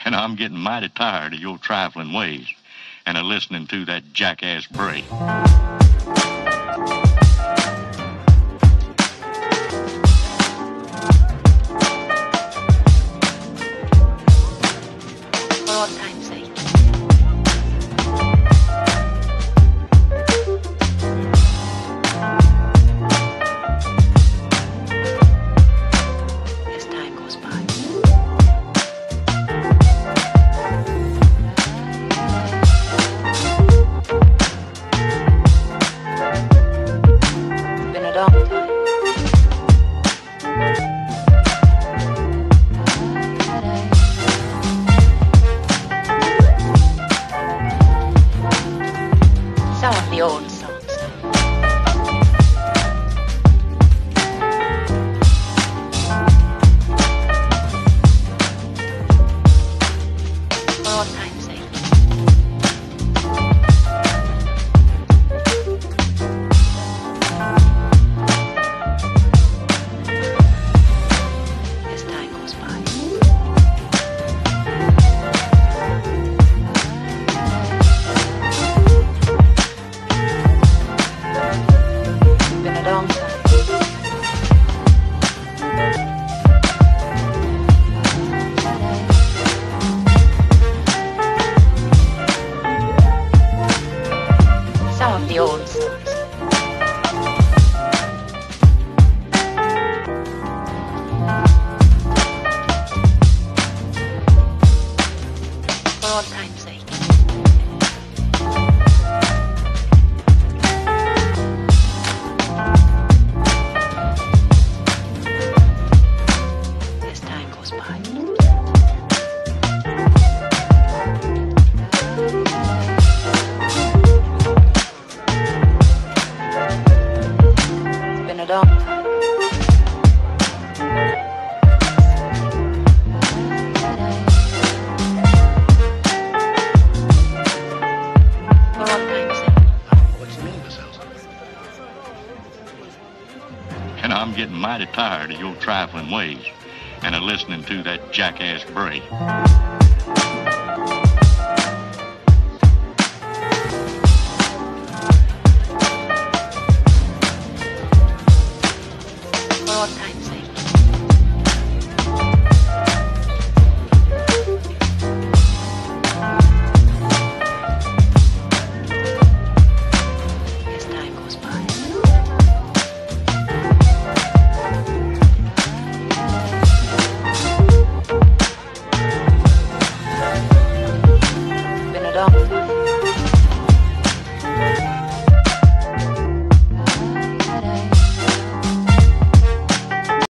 And I'm getting mighty tired of your trifling ways and of listening to that jackass bray. For all time's sake. As time goes by. It's been a long time. Some of the old songs. For all time's sake. As time goes by. It's been a long time. Some of the old songs. For all time's sake. As time goes by. It's been a long time. For all time's sake. What's the meaning of this house? And I'm getting mighty tired of your trifling ways and of listening to that jackass bray.